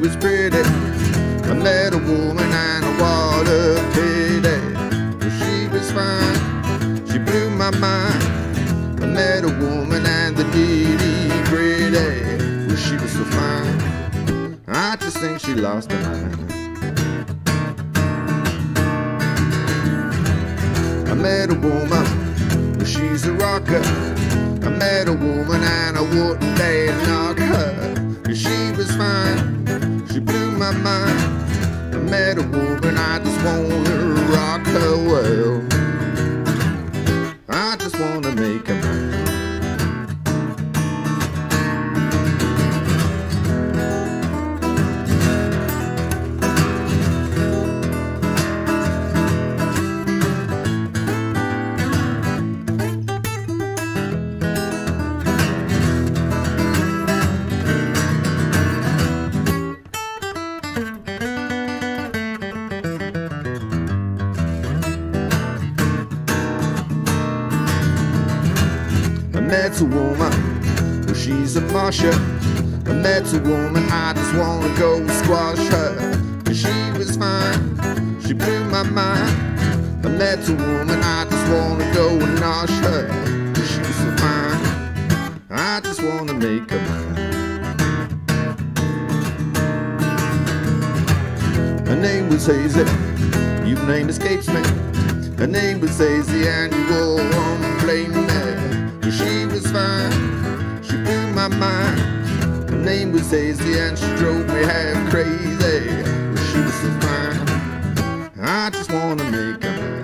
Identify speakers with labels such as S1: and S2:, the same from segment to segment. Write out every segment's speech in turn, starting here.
S1: was pretty. I met a woman and what a pity. Well, she was fine, she blew my mind. I met a woman and the nitty-gritty. Well, she was so fine, I just think she lost her mind. I met a woman, well, she's a rocker. I met a woman and I wouldn't dare knock her, 'cause she was fine, she blew my mind. I met a woman, I just wanna rock her well. I just wanna make her mine. I met a woman, well, she's a marsha. I met a woman, I just wanna go squash her, 'cause she was fine, she blew my mind. I met a woman, I just wanna go and nosh her, 'cause she was so fine, I just wanna make her mine. Her name was Hazy, your name escapes me. Her name was Hazy and you all won't blame me. She was fine, she blew my mind. Her name was Hazy and she drove me half crazy. She was so fine, I just wanna make her mine.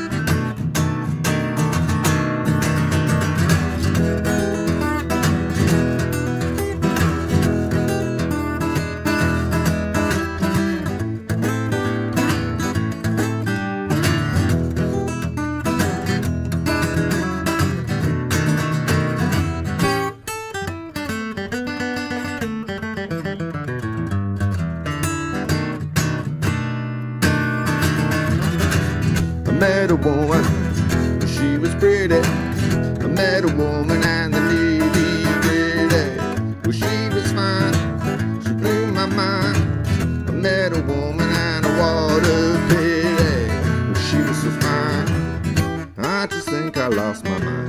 S1: I met a woman, she was pretty. I met a woman and the nitty-gritty. Well, she was fine, she blew my mind. I met a woman and what a pity. Well, she was so fine, I just think I lost my mind.